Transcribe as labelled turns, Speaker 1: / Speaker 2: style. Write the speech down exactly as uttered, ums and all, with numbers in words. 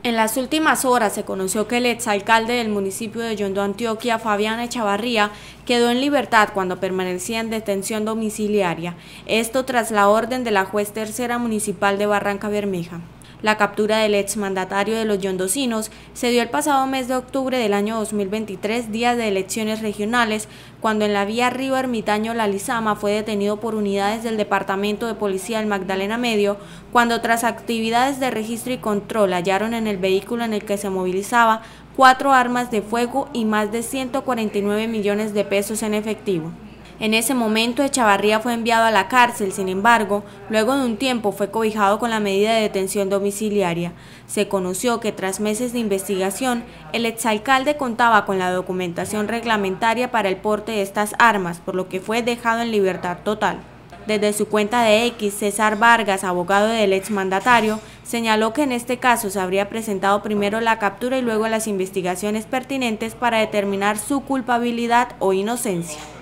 Speaker 1: En las últimas horas se conoció que el exalcalde del municipio de Yondó, Antioquia, Fabián Echavarría, quedó en libertad cuando permanecía en detención domiciliaria, esto tras la orden de la juez tercera municipal de Barrancabermeja. La captura del exmandatario de los yondocinos se dio el pasado mes de octubre del año dos mil veintitrés, días de elecciones regionales, cuando en la vía Río Ermitaño-La Lizama fue detenido por unidades del Departamento de Policía del Magdalena Medio, cuando tras actividades de registro y control hallaron en el vehículo en el que se movilizaba cuatro armas de fuego y más de ciento cuarenta y nueve millones de pesos en efectivo. En ese momento Echavarría fue enviado a la cárcel, sin embargo, luego de un tiempo fue cobijado con la medida de detención domiciliaria. Se conoció que tras meses de investigación, el exalcalde contaba con la documentación reglamentaria para el porte de estas armas, por lo que fue dejado en libertad total. Desde su cuenta de X, César Vargas, abogado del exmandatario, señaló que en este caso se habría presentado primero la captura y luego las investigaciones pertinentes para determinar su culpabilidad o inocencia.